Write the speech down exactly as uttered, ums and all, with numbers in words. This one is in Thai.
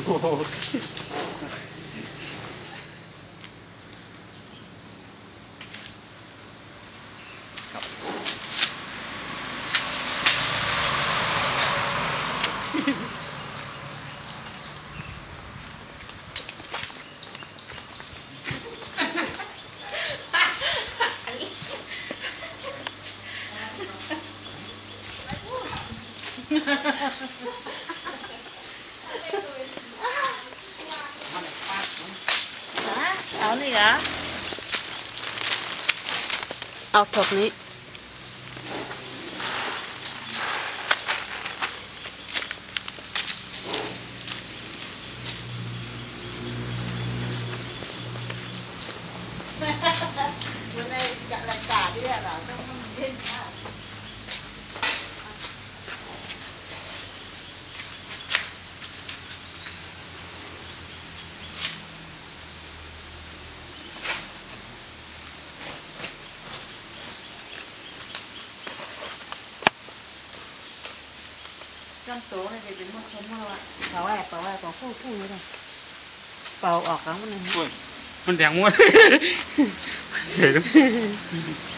เอานี่เหรอเอาถกนี้มันในจัดรายการที่เราต้องเล่นข้าวจ้ำโตเนี่ยเป็นมดชนมากว่ะเป่าแอบเป่าแอบเป่าคู่คู่เลยเป่าออกแล้วมันมันแดงม้วนเห็น